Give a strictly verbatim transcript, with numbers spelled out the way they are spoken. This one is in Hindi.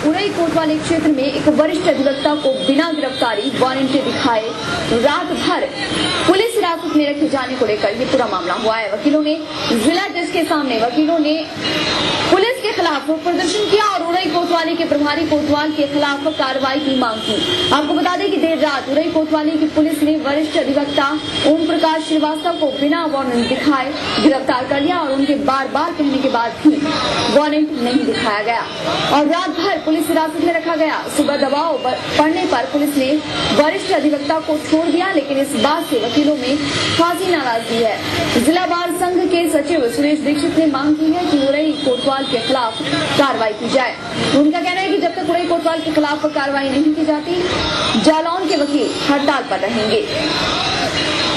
उरई कोतवाली क्षेत्र में एक वरिष्ठ अधिवक्ता को बिना गिरफ्तारी वारंट दिखाए रात भर पुलिस हिरासत में रखे जाने को लेकर ये पूरा मामला हुआ है। वकीलों ने जिला जज के सामने वकीलों ने पुलिस के खिलाफ प्रदर्शन किया और उरई कोतवाली के प्रभारी कोतवाल के खिलाफ कार्रवाई की मांग की। आपको बता दें कि देर रात उरई कोतवाली की पुलिस ने वरिष्ठ अधिवक्ता ओम प्रकाश श्रीवास्तव को बिना वारंट दिखाए गिरफ्तार कर लिया और उनके बार बार कहने के बाद भी वारंट नहीं दिखाया गया और रात भर पुलिस हिरासत में रखा गया। सुबह दबाव पड़ने पर पुलिस ने वरिष्ठ अधिवक्ता को छोड़ दिया, लेकिन इस बात से वकीलों में खासी नाराजगी है। जिला बार संघ के सचिव सुरेश दीक्षित ने मांग की है कि उरई कोतवाल के खिलाफ कार्रवाई की जाए। उनका कहना है कि जब तक उरई कोतवाल के खिलाफ कार्रवाई नहीं की जाती, जालौन के वकील हड़ताल पर रहेंगे।